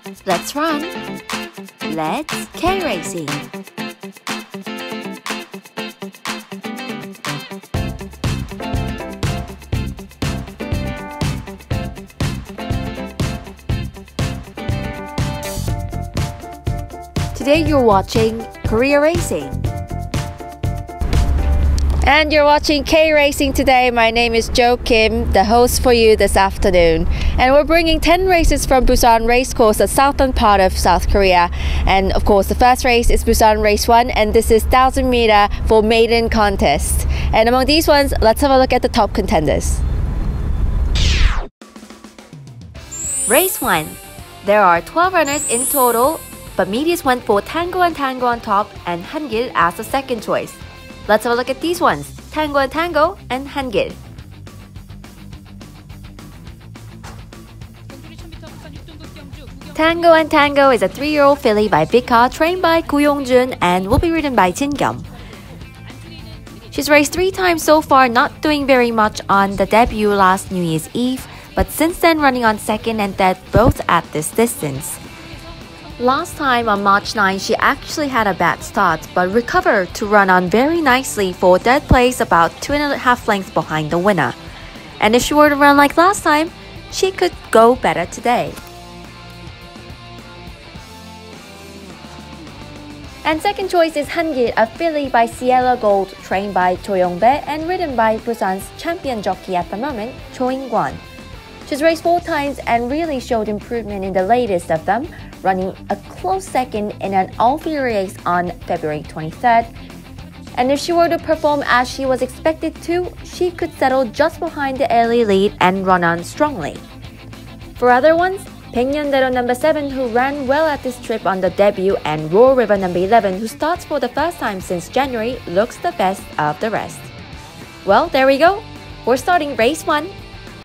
Let's run. Let's K-racing. Today you're watching Korea Racing. And you're watching K-Racing today. My name is Jo Kim, the host for you this afternoon. And we're bringing 10 races from Busan Racecourse, the southern part of South Korea. And of course, the first race is Busan Race 1, and this is 1,000 meter for maiden contest. And among these ones, let's have a look at the top contenders. Race 1. There are 12 runners in total, but medias went for Tango and Tango on top and Hangil as the second choice. Let's have a look at these ones, Tango and Tango and Hangil. Tango and Tango is a 3-year-old filly by Vika, trained by Ko Yong-jun and will be ridden by Jin Kyum. She's raced 3 times so far, not doing very much on the debut last New Year's Eve, but since then running on second and third both at this distance. Last time on March 9, she actually had a bad start but recovered to run on very nicely for third place, about 2.5 lengths behind the winner. And if she were to run like last time, she could go better today. And second choice is Hangil, a filly by Cielo Gold, trained by Cho Yong-bae and ridden by Busan's champion jockey at the moment, Cho In-kwon. She's raced 4 times and really showed improvement in the latest of them, running a close second in an all-field race on February 23rd. And if she were to perform as she was expected to, she could settle just behind the early lead and run on strongly. For other ones, Baeknyeondaero number 7, who ran well at this trip on the debut, and Roar River number 11, who starts for the first time since January, looks the best of the rest. Well, there we go. We're starting race 1.